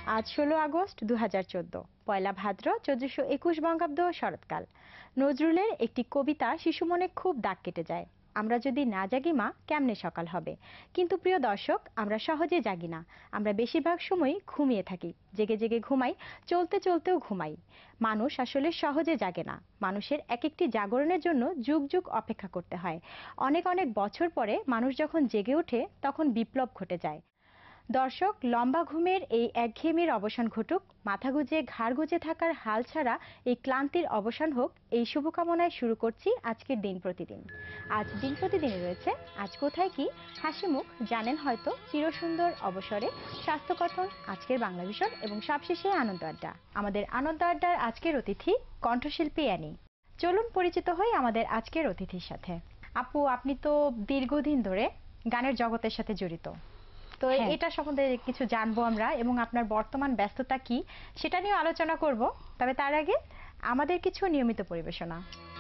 আজ 16 আগস্ট 2014, পয়লা ভাদ্র 1421 বঙ্গাব্দ শরৎকাল। নজরুলের একটি কবিতা শিশু মনে খুব দাগ কেটে যায়। আমরা যদি না জাগি মা কেমনে সকাল হবে। কিন্তু প্রিয় দর্শক, আমরা সহজে জাগি না। আমরা বেশিরভাগ সময়ই ঘুমিয়ে থাকি, জেগে জেগে ঘুমাই, চলতে চলতেও ঘুমাই। মানুষ আসলে সহজে জাগে না। মানুষের এক একটি জাগরণের জন্য যুগ যুগ অপেক্ষা করতে হয়। অনেক অনেক বছর পরে মানুষ যখন জেগে ওঠে তখন বিপ্লব ঘটে যায়। দর্শক, লম্বা ঘুমের এই একঘেয়েমির অবসান ঘটুক, মাথা গুজে ঘাড় গুজে থাকার হাল ছাড়া এই ক্লান্তির অবসান হোক, এই শুভকামনায় শুরু করছি আজকের দিন প্রতিদিন। আজ দিন প্রতিদিনে রয়েছে আজ কোথায় কি, হাসিমুখ, জানেন হয়তো, চিরসুন্দর অবসরে, স্বাস্থ্যকথন, আজকের বাংলা ভিশন এবং সবশেষে আনন্দ আড্ডা। আমাদের আনন্দ আড্ডার আজকের অতিথি কণ্ঠশিল্পী অ্যানি। চলুন পরিচিত হই আমাদের আজকের অতিথির সাথে। আপু, আপনি তো দীর্ঘদিন ধরে গানের জগতের সাথে জড়িত, তো এটা সম্বন্ধে কিছু জানবো আমরা এবং আপনার বর্তমান ব্যস্ততা কি সেটা নিয়ে আলোচনা করব। তবে তার আগে আমাদের কিছু নিয়মিত পরিবেশনা।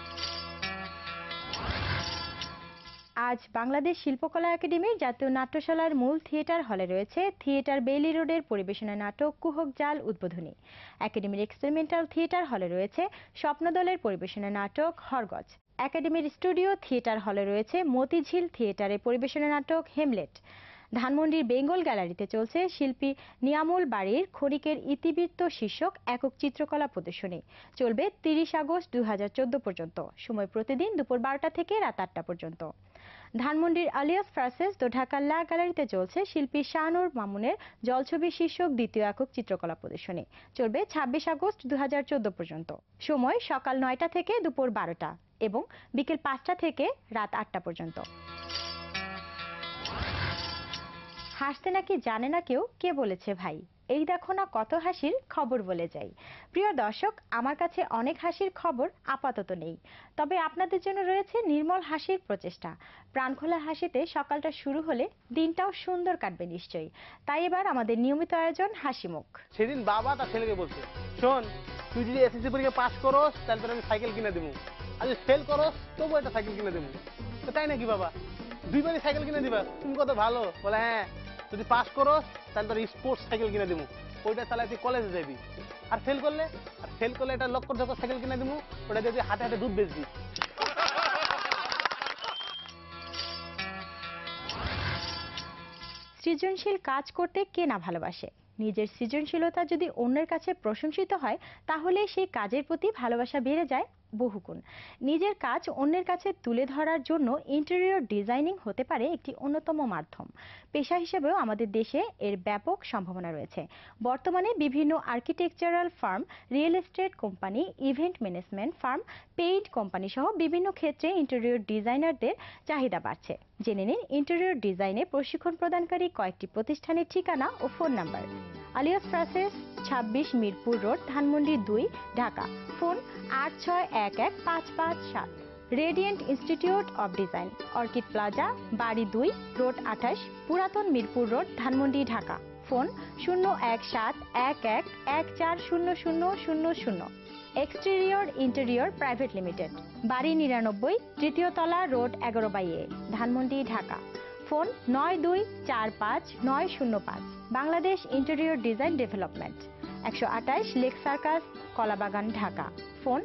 আজ বাংলাদেশ শিল্পকলা একাডেমির জাতীয় নাট্যশালার মূল থিয়েটার হলে রয়েছে থিয়েটার বেইলি রোডের পরিবেশনা নাটক কুহক জাল উদ্বোধনী। একাডেমির এক্সপেরিমেন্টাল থিয়েটার হলে রয়েছে স্বপ্নদলের পরিবেশনা নাটক হরগজ। একাডেমির স্টুডিও থিয়েটার হলে রয়েছে মতিঝিল থিয়েটারের পরিবেশনা নাটক হেমলেট। ধানমন্ডির বেঙ্গল গ্যালারিতে চলছে শিল্পী নিয়ামুল বাড়ির ক্ষণিকের ইতিবৃত্ত শীর্ষক একক চিত্রকলা প্রদর্শনী। চলবে 30 আগস্ট 2014 পর্যন্ত। সময় প্রতিদিন দুপুর 12টা থেকে রাত 8টা পর্যন্ত। ধানমন্ডির আলিয়াস ফ্রাসেস দো ঢাকা লা গ্যালারিতে চলছে শিল্পী শাহনুর মামুনের জলছবি শীর্ষক দ্বিতীয় একক চিত্রকলা প্রদর্শনী। চলবে 26 আগস্ট 2014 পর্যন্ত। সময় সকাল 9টা থেকে দুপুর 12টা এবং বিকেল 5টা থেকে রাত 8টা পর্যন্ত। হাসতে নাকি জানে না কেউ, কে বলেছে ভাই, এই দেখো না কত হাসির খবর বলে যাই। প্রিয় দর্শক, আমার কাছে অনেক হাসির খবর আপাতত নেই, তবে আপনাদের জন্য রয়েছে নির্মল হাসির প্রচেষ্টা। প্রাণখোলা হাসিতে সকালটা শুরু হলে দিনটাও সুন্দর কাটবে নিশ্চয়ই। তাই এবার আমাদের নিয়মিত আয়োজন হাসিমুখ। সেদিন বাবা তার ছেলেকে বলছে, শোন, তুই যদি এসএসসি পরীক্ষা পাস করস তাহলে তোর আমি সাইকেল কিনে দেবো, আর যদি ফেল করস তবু একটা সাইকেল কিনে দেবো। তো তাই নাকি বাবা, দুইবারই সাইকেল কিনে দিবা? তুমি কত ভালো। বলে হ্যাঁ, যদি পাস করস তাহলে তোর স্পোর্টস সাইকেল কিনে দেবো, ওইটা চালায় তুই কলেজে যাবি। আর ফেল করলে এটা লক্ষ ঝক্কর সাইকেল কিনে দেবো, ওটা দিয়ে হাতে হাতে দুধ বেচবি। সৃজনশীল কাজ করতে কে না ভালোবাসে। নিজের সৃজনশীলতা যদি অন্যের কাছে প্রশংসিত হয় তাহলে সেই কাজের প্রতি ভালোবাসা বেড়ে যায় বহুগুণ। নিজের কাজ অন্যের কাছে তুলে ধরার জন্য ইন্টেরিয়র ডিজাইনিং হতে পারে একটি অন্যতম মাধ্যম। পেশা হিসেবেও আমাদের দেশে এর ব্যাপক সম্ভাবনা রয়েছে। বর্তমানে বিভিন্ন architectural firm, real estate company, event management firm, paint company সহ বিভিন্ন ক্ষেত্রে ইন্টেরিয়র ডিজাইনারদের চাহিদা বাড়ছে। জেনে নিন ইন্টেরিয়র ডিজাইনে প্রশিক্ষণ প্রদানকারী কয়েকটি প্রতিষ্ঠানের ঠিকানা ও phone number. Alliance Francaise, 26 Mirpur road, Dhanmondi 2, Dhaka. Phone 86115557। Radiant institute of design, orchid plaza, বাড়ি 2, রোড 28, পুরাতন Mirpur road, Dhanmondi, Dhaka. Phone 01714140000। Exterior interior private limited, বাড়ি 99, তৃতীয় তলা, road 11/A, Dhanmondi, Dhaka. Phone 92459005। Bangladesh interior design development, 128 lake circus, Kalabagan, Dhaka. Phone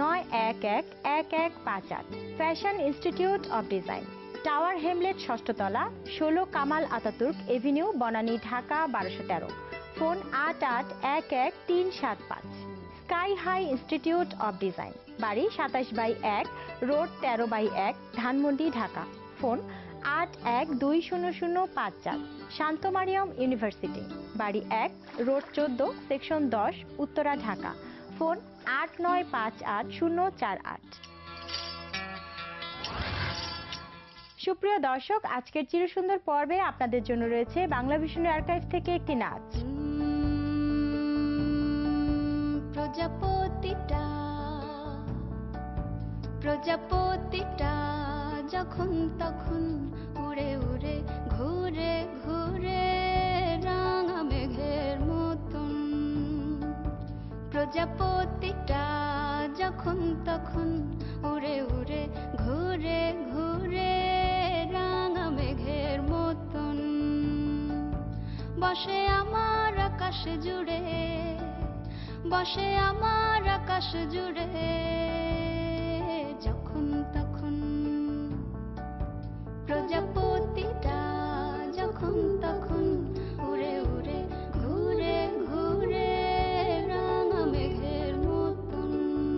911158। Fashion institute of design, tower hamlet, 6ষ্ঠ তলা, 16 Kamal Ataturk Avenue, Banani, Dhaka 1213। Phone 88111375। Sky high institute of design, বাড়ি 27/1, road 13/1, Dhanmondi, Dhaka. Phone 81200054। Shanto Mariam university, বাড়ি 1, road 14, section 10, Uttara, Dhaka. Phone 89588048। সুপ্রিয় দর্শক, আজকের চিরসুন্দর পর্বে আপনাদের জন্য রয়েছে বাংলা ভিশনের আর্কাইভ থেকে একটি নাচ। প্রজাপতিটা যখন তখন উড়ে উড়ে ঘুরে ঘুরে রাঙা মেঘের মতন। প্রজাপতিটা যখন তখন উড়ে উড়ে ঘুরে ঘুরে রাঙা মেঘের মতন। বসে আমার আকাশ আকাশ জুড়ে, বসে আমার আকাশ জুড়ে, যখন তখন প্রজাপতিটা যখন তখন উড়ে উড়ে ঘুরে ঘুরে রাঙা মেঘের মতন।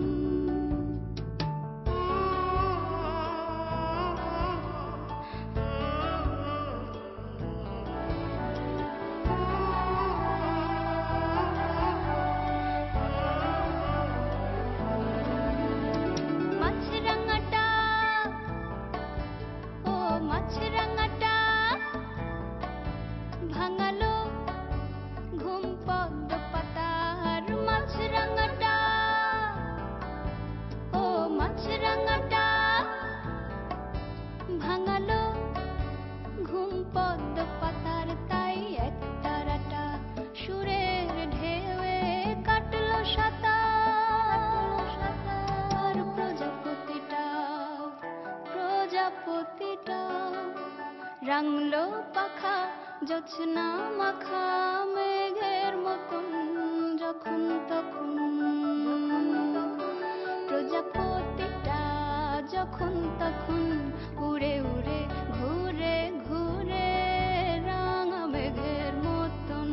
মাছরাঙাটা, ও মাছরাঙাটা, ভাঙালো ঘুম পদ্ম পাতার। মাছরাঙাটা, ও মাছরাঙাটা, ভাঙালো ঘুম পদ্ম পাতার। তাই এক তারাটা সুরের ঢেউয়ে কাটলো সাঁতার। প্রজাপতিটা, প্রজাপতিটা রাঙলো পাখা জোছনা মাখা মেঘের মতন, যখন তখন প্রজাপতিটা যখন তখন উড়ে উড়ে ঘুরে ঘুরে রাঙা মেঘের মতন।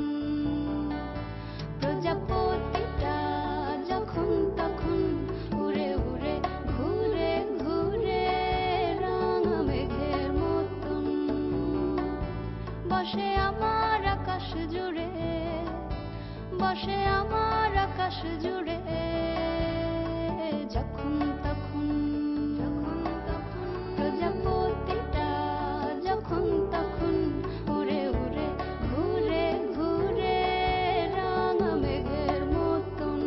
প্রজাপতিটা যখন তখন উড়ে উড়ে ঘুরে ঘুরে রাঙা মেঘের মতন, বসে আমার আকাশ জুড়ে, বসে আমার আকাশ জুড়ে, যখন তখন প্রজাপতিটা যখন তখন উড়ে উড়ে ঘুরে ঘুরে রাঙা মেঘের মতন।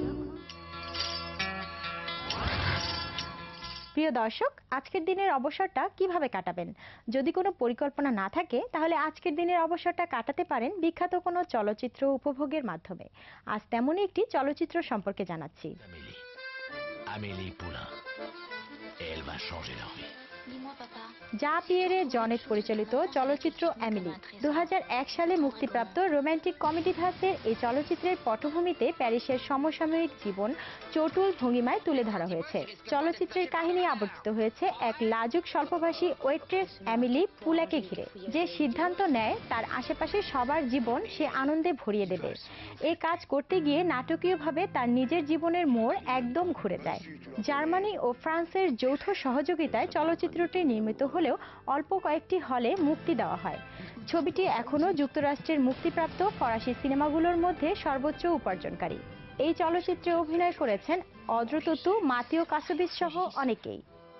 প্রিয় দর্শক, আজকের দিনের অবসরটা কিভাবে কাটাবেন? যদি কোনো পরিকল্পনা না থাকে তাহলে আজকের দিনের অবসরটা কাটাতে পারেন বিখ্যাত কোনো চলচ্চিত্র উপভোগের মাধ্যমে। আজ তেমনই একটি চলচ্চিত্র সম্পর্কে জানাচ্ছি। Amélie Poulain. Et elle va changer leur vie. যা পিয়েরে জনেট পরিচালিত চলচ্চিত্র এমিলি 2001 সালে মুক্তিপ্রাপ্ত রোমান্টিক কমেডি ধাঁচের এই চলচ্চিত্রের পটভূমিতে প্যারিসের সমসাময়িক জীবন চটুল ভঙ্গিমায় তুলে ধরা হয়েছে। চলচ্চিত্রের কাহিনী আবর্তিত হয়েছে এক লাজুক স্বল্পভাষী ওয়েট্রেস এমিলি পুলাকে ঘিরে, যে সিদ্ধান্ত নেয় তার আশেপাশে সবার জীবন সে আনন্দে ভরিয়ে দেবে। এই কাজ করতে গিয়ে নাটকীয়ভাবে তার নিজের জীবনের মোড় একদম ঘুরে যায়। জার্মানি ও ফ্রান্সের যৌথ সহযোগিতায় চলচ্চিত্রটি নির্মিত হলেও অল্প কয়েকটি হলে মুক্তি দেওয়া হয়। ছবিটি এখনও যুক্তরাষ্ট্রের মুক্তিপ্রাপ্ত ফরাসি সিনেমাগুলোর মধ্যে সর্বোচ্চ উপার্জনকারী। এই চলচ্চিত্রে অভিনয় করেছেন অদ্র ততু, মাতিও কাসোবিস সহ অনেকেই।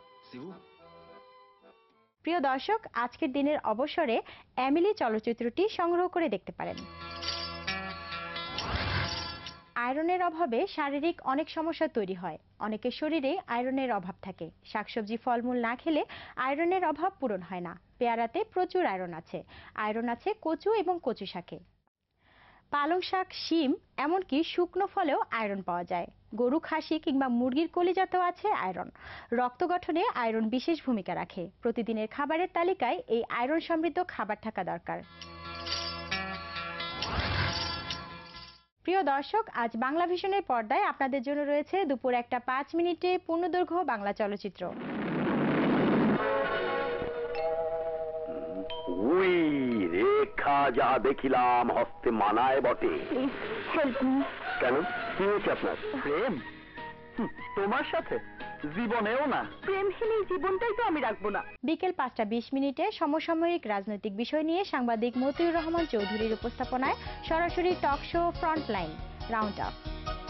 প্রিয় দর্শক, আজকের দিনের অবসরে এমিলি চলচ্চিত্রটি সংগ্রহ করে দেখতে পারেন। আয়রনের অভাবে শারীরিক অনেক সমস্যা তৈরি হয়। অনেকের শরীরে আয়রনের অভাব থাকে। শাকসবজি ফলমূল না খেলে আয়রনের অভাব পূরণ হয় না। পেয়ারাতে প্রচুর আয়রন আছে। আয়রন আছে কচু এবং কচু শাকে। পালং শাক, শিম, এমনকি শুকনো ফলেও আয়রন পাওয়া যায়। গরু, খাসি কিংবা মুরগির কলিজাতেও আছে আয়রন। রক্ত গঠনে আয়রন বিশেষ ভূমিকা রাখে। প্রতিদিনের খাবারের তালিকায় এই আয়রন সমৃদ্ধ খাবার থাকা দরকার। প্রিয় দর্শক, আজ বাংলা ভিশনের পর্দায় আপনাদের জন্য রয়েছে দুপুর 1:05 পূর্ণদৈর্ঘ্য বাংলা চলচ্চিত্র। ওই রেখা যা দেখিলাম হস্তে মানায় বটে। কেন, কি হয়েছে আপনার? প্রেম তোমার সাথে জীবনেও না। প্রেমহীন এই জীবনটাই তো আমি রাখবো না। বিকেল 5:20 সমসাময়িক রাজনৈতিক বিষয় নিয়ে সাংবাদিক মতিউর রহমান চৌধুরীর উপস্থাপনায় সরাসরি talk show frontline round up.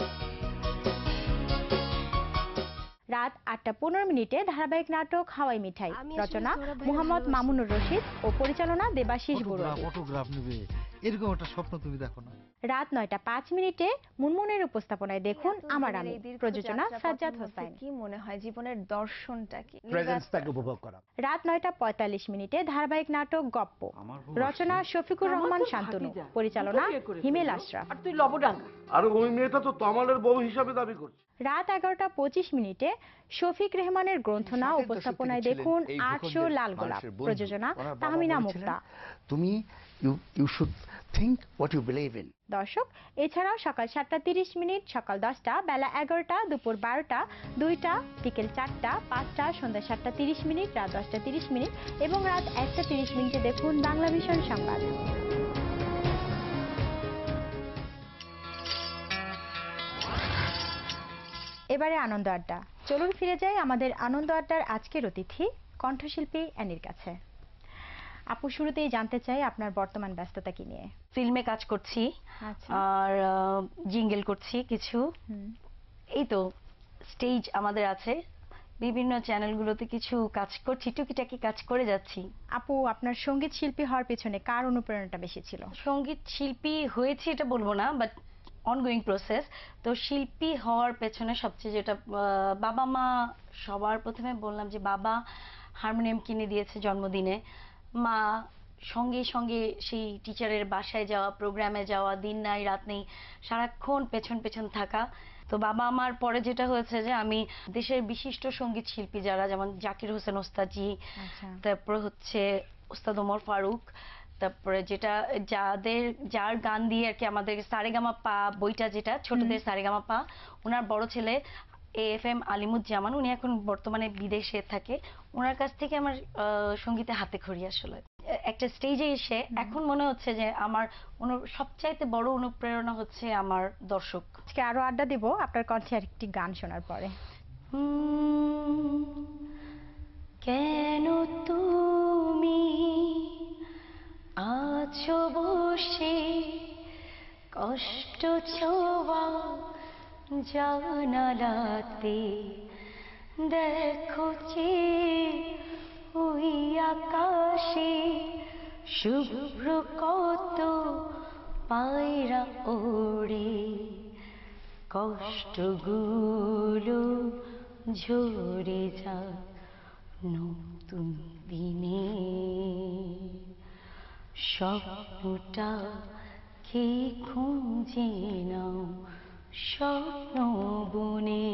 রাত 8:15 ধারাবাহিক নাটক হাওয়াই মিঠাই, রচনা মোহাম্মদ মামুনুর রশিদ ও পরিচালনা দেবাশিস বড়ুয়া। ফটোগ্রাফ নেবে এরকম একটা স্বপ্ন তুমি দেখো না? রাত 9:05 মুনমুনের উপস্থাপনায় দেখুন আমার আমি, প্রযোজনা সাজ্জাদ হোসেন। কি মনে হয় জীবনের দর্শনটা কি? প্রেজেন্সটাকে উপভোগ করা। রাত 9:45 ধারাবাহিক নাটক গপ্প, রচনা শফিকুর রহমান শান্তনু, পরিচালনা হিমেল আশরাফ। আর তুই লবডাঙ্গা। আর ওই মেয়েটা তো তমালের বউ হিসাবে দাবি করছে। রাত 11:25 শফিক রেহমানের গ্রন্থনা উপস্থাপনায় দেখুন 800 লাল গোলাপ, প্রযোজনা তাহমিনা মুক্তা। তুমি you should Think what you believe in. দর্শক, এছাড়াও সকাল 7:30 মিনিট, সকাল 10টা, বেলা 11টা, দুপুর 12টা, 2টা, বিকেল 4টা, 5টা, সন্ধ্যা 7:30 মিনিট, রাত 10:30 মিনিট এবং রাত 1:30 মিনিটে দেখুন বাংলা ভিশন সংবাদ। এবারে আনন্দ আড্ডা। চলুন ফিরে যাই আমাদের আনন্দ আড্ডার আজকের অতিথি কণ্ঠশিল্পী অ্যানির কাছে। আপু, শুরুতেই জানতে চাই আপনার বর্তমান ব্যস্ততা কি নিয়ে? ফিল্মে কাজ করছি আচ্ছা। আর জিঙ্গেল করছি কিছু। এই তো স্টেজ আমাদের আছে, বিভিন্ন চ্যানেলগুলোতে কিছু কাজ করছি, টুকিটাকি কাজ করে যাচ্ছি। আপু, আপনার সঙ্গীত শিল্পী হওয়ার পেছনে কার অনুপ্রেরণাটা বেশি ছিল? সঙ্গীত শিল্পী হয়েছি এটা বলবো না, বাট অনগোয়িং প্রসেস। তো শিল্পী হওয়ার পেছনে সবচেয়ে যেটা বাবা মা, সবার প্রথমে বললাম যে বাবা হারমোনিয়াম কিনে দিয়েছে জন্মদিনে, মা সঙ্গে সঙ্গে সেই টিচারের বাসায় যাওয়া, প্রোগ্রামে যাওয়া, দিন নাই রাত নেই সারাক্ষণ পেছন পেছন থাকা। তো বাবা আমার পরে যেটা হয়েছে যে আমি দেশের বিশিষ্ট সঙ্গীত শিল্পী যারা, যেমন জাকির হোসেন ওস্তাদজি, তারপর হচ্ছে ওস্তাদ ওমর ফারুক, তারপরে যেটা যার গান দিয়ে আর কি আমাদের সারেগামাপা বইটা, যেটা ছোটদের সারেগামাপা, ওনার বড় ছেলে AFM আলিমুজ্জামান, উনি এখন বর্তমানে বিদেশে থাকে, ওনার কাছ থেকে আমার সঙ্গীতে হাতে খড়ি। আসলে একটা স্টেজে এসে এখন মনে হচ্ছে যে আমার সবচাইতে বড় অনুপ্রেরণা হচ্ছে আমার দর্শক। আজকে আরো আড্ডা দিব আপনার কণ্ঠে একটি গান শোনার পরে। কেন তুমি আছো বসে কষ্ট ছোঁয়া জানালাতে, দেখো যে ওই আকাশে শুভ্র কত পায়রা ওড়ে, কষ্টগুলো ঝরে যায় নতুন দিনে, স্বপ্নটা কে খুঁজে নাও স্বপ্ন বনে।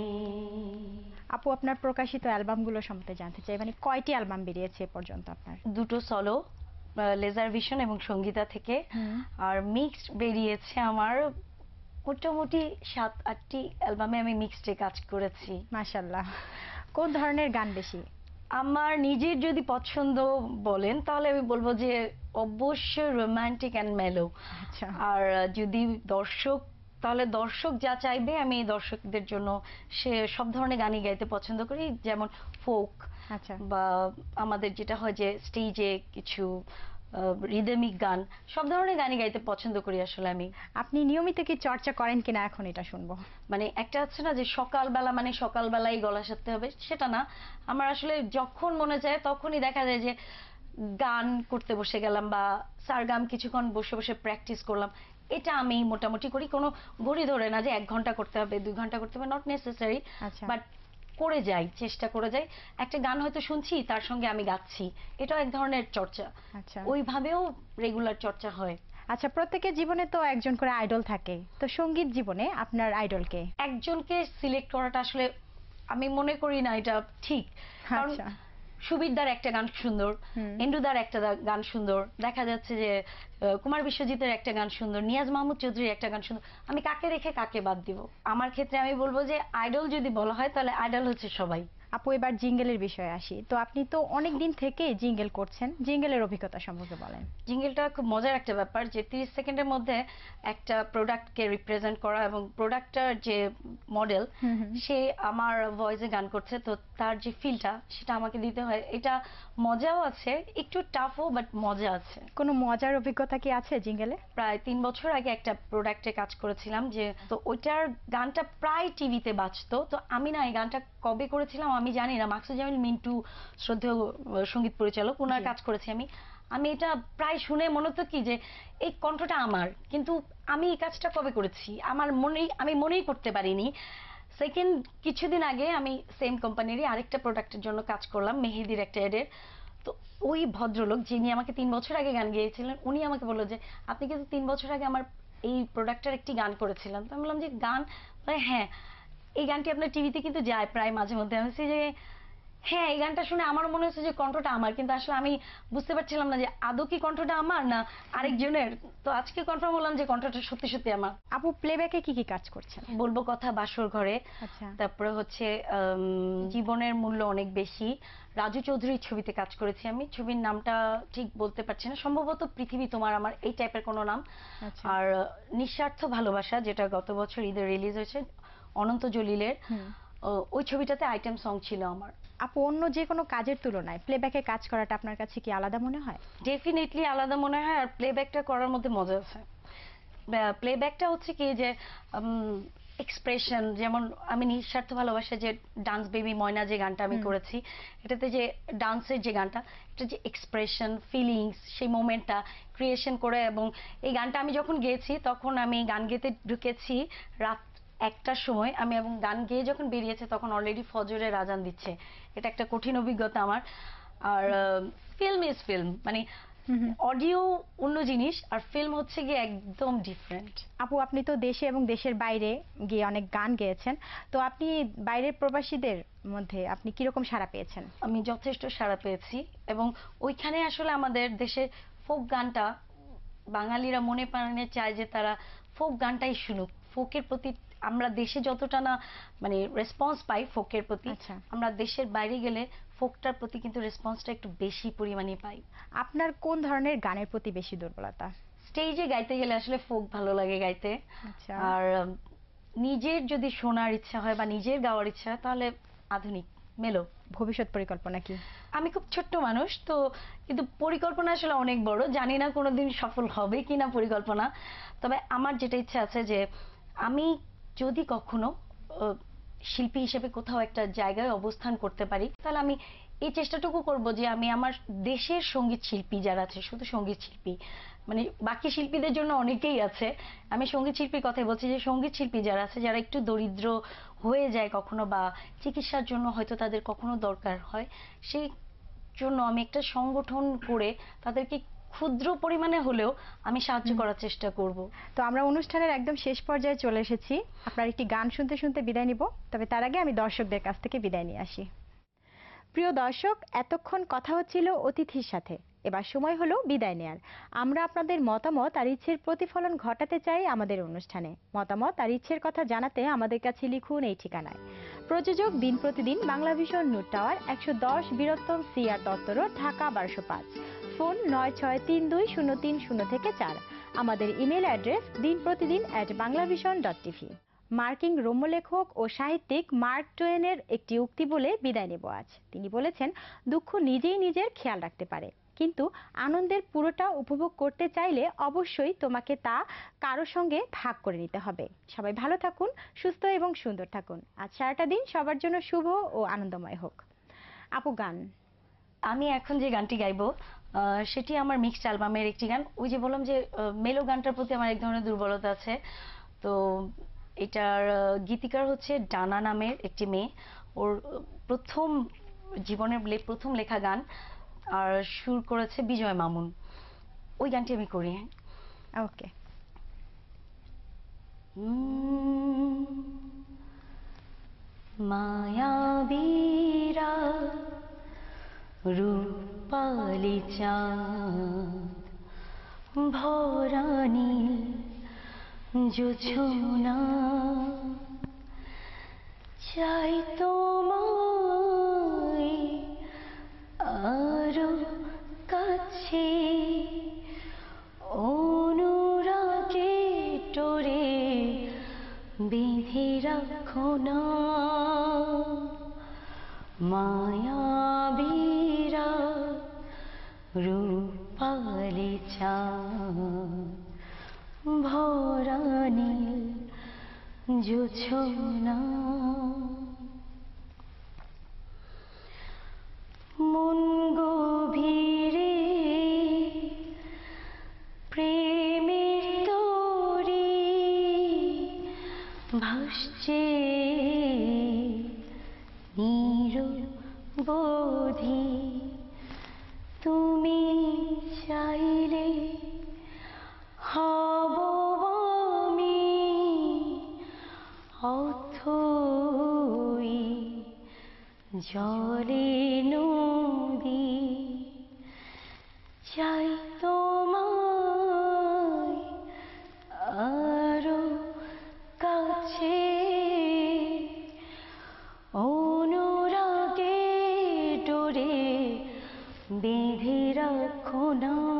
আপু, আপনার প্রকাশিত অ্যালবামগুলো সম্পর্কে জানতে চাই, মানে কয়টি অ্যালবাম বেরিয়েছে এ পর্যন্ত আপনার? 2টো সলো, লেজার ভিশন এবং সঙ্গীতা থেকে, আর মিক্সড বেরিয়েছে আমার মোটামুটি 7-8টি অ্যালবামে আমি মিক্সডে কাজ করেছি। মাশাআল্লাহ। কোন ধরনের গান বেশি? আমার নিজের যদি পছন্দ বলেন তাহলে আমি বলবো যে অবশ্যই রোমান্টিক অ্যান্ড মেলো। আচ্ছা। আর যদি দর্শক, তাহলে দর্শক যা চাইবে আমি দর্শকদের জন্য সে সব ধরনের গানই গাইতে পছন্দ করি, যেমন ফোক, আচ্ছা, বা আমাদের যেটা হয় যে স্টেজে কিছু রিদমিক গান, সব ধরনের গানই গাইতে পছন্দ করি আসলে আমি। আপনি নিয়মিত কি চর্চা করেন কিনা এখন এটা শুনবো। মানে একটা আছে না যে সকালবেলা মানে সকালবেলাই গলা সারতে হবে, সেটা না। আমার আসলে যখন মনে চায় তখনই দেখা যায় যে গান করতে বসে গেলাম, বা সারগাম কিছুক্ষণ বসে বসে প্র্যাকটিস করলাম। এটা আমি মোটামুটি করি, কোনো ঘড়ি ধরে না যে 1 ঘন্টা করতে হবে 2 ঘন্টা করতে হবে, নট নেসেসারি, বাট করে যাই, চেষ্টা করে যাই। একটা গান হয়তো শুনছি, তার সঙ্গে আমি গাচ্ছি, এটাও এক ধরনের চর্চা। আচ্ছা, ওইভাবেও রেগুলার চর্চা হয়। আচ্ছা, প্রত্যেকের জীবনে তো একজন করে আইডল থাকে, তো সঙ্গীত জীবনে আপনার আইডলকে? একজনকে সিলেক্ট করাটা আসলে আমি মনে করি না এটা ঠিক, কারণ সুবিরদার একটা গান সুন্দর, এন্ডুদার একটা গান সুন্দর, দেখা যাচ্ছে যে কুমার বিশ্বজিতের একটা গান সুন্দর, নিয়াজ মাহমুদ চৌধুরীর একটা গান সুন্দর, আমি কাকে রেখে কাকে বাদ দিব? আমার ক্ষেত্রে আমি বলবো যে আইডল যদি বলা হয় তাহলে আইডল হচ্ছে সবাই। আপু, এবার জিঙ্গেলের বিষয়ে আসি। তো আপনি তো অনেক দিন থেকে জিঙ্গেল করছেন, জিঙ্গেলের অভিজ্ঞতা সম্পর্কে বলেন। জিঙ্গেলটা খুব মজার একটা ব্যাপার, যে 30 সেকেন্ডের মধ্যে একটা প্রোডাক্টকে রিপ্রেজেন্ট করা, এবং প্রোডাক্টটার যে মডেল সে আমার ভয়েসে গান করছে, তো তার যে ফিলটা সেটা আমাকে দিতে হয়। এটা মজাও আছে, একটু টাফও, বাট মজা আছে। কোনো মজার অভিজ্ঞতা কি আছে জিঙ্গেলে? প্রায় 3 বছর আগে একটা প্রোডাক্টে কাজ করেছিলাম, যে তো ওইটার গানটা প্রায় টিভিতে বাজতো। তো আমি না এই গানটা কবে করেছিলাম আমি জানি না, মাকসুদ জামিল মিন্টু শ্রদ্ধেয় সঙ্গীত পরিচালক, ওনার কাজ করেছি আমি এটা প্রায় শুনে মনে হতো কি যে এই কণ্ঠটা আমার, কিন্তু আমি এই কাজটা কবে করেছি আমি মনেই করতে পারিনি। সেকেন্ড কিছুদিন আগে আমি সেম কোম্পানিরই আরেকটা প্রোডাক্টের জন্য কাজ করলাম, মেহেদির একটা এডের। তো ওই ভদ্রলোক যিনি আমাকে 3 বছর আগে গান গেয়েছিলেন, উনি আমাকে বললো যে আপনি কিন্তু 3 বছর আগে আমার এই প্রোডাক্টের একটি গান করেছিলেন। তো আমি বললাম যে গান, হ্যাঁ এই গানটি আপনার টিভিতে কিন্তু যায় প্রায় মাঝে মধ্যে। আমি বলছি যে হ্যাঁ, এই গানটা শুনে আমার মনে হচ্ছে যে কণ্ঠটা আমার, কিন্তু আসলে আমি বুঝতে পারছিলাম না যে আদৌ কি কণ্ঠটা আমার না আরেকজনের। তো আজকে কনফার্ম হলাম যে কণ্ঠটা সত্যি সত্যি আমার। আপু প্লেব্যাকে কি কি কাজ করছেন? বলবো কথা বাসর ঘরে, আচ্ছা। তারপরে হচ্ছে জীবনের মূল্য অনেক বেশি, রাজু চৌধুরীর ছবিতে কাজ করেছি আমি। ছবির নামটা ঠিক বলতে পারছি না, সম্ভবত পৃথিবী তোমার আমার, এই টাইপের কোনো নাম। আচ্ছা। আর নিঃস্বার্থ ভালোবাসা, যেটা গত বছর ঈদে রিলিজ হয়েছে, অনন্ত জলিলের, ওই ছবিটাতে আইটেম সং ছিল আমার। আপু অন্য যে কোনো কাজের তুলনায় প্লেব্যাকে কাজ করাটা আপনার কাছে কি আলাদা মনে হয়? ডেফিনেটলি আলাদা মনে হয়, আর প্লেব্যাকটা করার মধ্যে মজা আছে। প্লেব্যাকটা হচ্ছে কি যে এক্সপ্রেশন, যেমন আমি নিঃস্বার্থ ভালোবাসা যে ডান্স বেবি ময়না যে গানটা আমি করেছি, এটাতে যে ডান্সের যে গানটা, এটা যে এক্সপ্রেশন, ফিলিংস, সেই মোমেন্টটা ক্রিয়েশন করে। এবং এই গানটা আমি যখন গেয়েছি তখন আমি গান গেতে ঢুকেছি রাত 1টার সময় আমি, এবং গান গেয়ে যখন বেরিয়েছে তখন অলরেডি ফজরের আজান দিচ্ছে। এটা একটা কঠিন অভিজ্ঞতা আমার। আর ফিল্ম ইজ ফিল্ম, মানে অডিও অন্য জিনিস আর ফিল্ম হচ্ছে গিয়ে একদম ডিফারেন্ট। আপু আপনি তো দেশে এবং দেশের বাইরে গিয়ে অনেক গান গেয়েছেন, তো আপনি বাইরের প্রবাসীদের মধ্যে আপনি কিরকম সাড়া পেয়েছেন? আমি যথেষ্ট সাড়া পেয়েছি, এবং ওইখানে আসলে আমাদের দেশে ফোক গানটা বাঙালিরা মনে প্রাণে চায় যে তারা ফোক গানটাই শুনুক। ফোকের প্রতি আমরা দেশে যতটা না মানে রেসপন্স পাই ফোকের প্রতি, আমরা দেশের বাইরে গেলে ফোকটার প্রতি কিন্তু রেসপন্সটা একটু বেশি পরিমাণে পাই। আপনার কোন ধরনের গানের প্রতি বেশি দুর্বলতা? স্টেজে গাইতে গেলে আসলে ফোক ভালো লাগে গাইতে। আর নিজের যদি শোনার ইচ্ছা হয় বা নিজের গাওয়ার ইচ্ছা হয় তাহলে আধুনিক মেলো। ভবিষ্যৎ পরিকল্পনা কি? আমি খুব ছোট্ট মানুষ তো, কিন্তু পরিকল্পনা আসলে অনেক বড়, জানি না কোনোদিন সফল হবে কিনা পরিকল্পনা। তবে আমার যেটা ইচ্ছা আছে যে আমি যদি কখনো শিল্পী হিসেবে কোথাও একটা জায়গায় অবস্থান করতে পারি, তাহলে আমি এই চেষ্টাটুকু করব যে আমি আমার দেশের সঙ্গীত শিল্পী যারা আছে, শুধু সঙ্গীত শিল্পী মানে বাকি শিল্পীদের জন্য অনেকেই আছে, আমি সঙ্গীত শিল্পীর কথাই বলছি, যে সঙ্গীত শিল্পী যারা আছে যারা একটু দরিদ্র হয়ে যায় কখনো বা চিকিৎসার জন্য হয়তো তাদের কখনো দরকার হয়, সেই জন্য আমি একটা সংগঠন করে তাদেরকে ক্ষুদ্র পরিমাণে হলেও আমি সাহায্য করার চেষ্টা করব। তো আমরা অনুষ্ঠানের একদম শেষ পর্যায়ে চলে এসেছি, আপনার একটি গান শুনতে শুনতে বিদায় নিব, তবে তার আগে আমি দর্শকদের কাছ থেকে বিদায় নিয়ে আসি। প্রিয় দর্শক, এতক্ষণ কথা হচ্ছিল অতিথির সাথে, এবার সময় হলো বিদায় নেয়ার। আমরা আপনাদের মতামত আর ইচ্ছের প্রতিফলন ঘটাতে চাই আমাদের অনুষ্ঠানে। মতামত আর ইচ্ছের কথা জানাতে আমাদের কাছে লিখুন এই ঠিকানায়। প্রযোজক দিন প্রতিদিন, Banglavision Noor tower, 110 Bir Uttam CR Datta road, Dhaka 1205। Phone 96303004। আমাদের ইমেল অ্যাড্রেস dinprotidin@banglavision.tv। মার্কিন রম্যলেখক ও সাহিত্যিক মার্ক টোয়েনের একটি উক্তি বলে বিদায় নেব আজ। তিনি বলেছেন, দুঃখ নিজেই নিজের খেয়াল রাখতে পারে, কিন্তু আনন্দের পুরোটা উপভোগ করতে চাইলে অবশ্যই তোমাকে তা কারো সঙ্গে ভাগ করে নিতে হবে। সবাই ভালো থাকুন, সুস্থ এবং সুন্দর থাকুন। আজ সারাটা দিন সবার জন্য শুভ ও আনন্দময় হোক। আপু গান? আমি এখন যে গানটি গাইবো সেটি আমার মিক্সড অ্যালবামের একটি গান। ওই যে বললাম যে মেলো গানটার প্রতি আমার এক ধরনের দুর্বলতা আছে, তো এটার গীতিকার হচ্ছে ডানা নামের একটি মেয়ে, ওর প্রথম জীবনের প্রথম লেখা গান, আর সুর করেছে বিজয় মামুন। ওই গানটি আমি করি। ওকে। মায়াবীরা রূপালি চাঁদ ভরা নীল জোছনা, চাই তোমায় আরো কাছে, অনুরাগে টোরে বেঁধে রাখো না, মায়াবীরা রূপালি চাঁদ ভরা নীল জোছনা, মন গভীরে প্রেমের তরী ভাসছে নিরবধি, তুমি চাইলে হব আমি অথই জলে নদী চাই তোমায় আরো কাছে অনুরাগে ডোরে বেঁধে রাখো না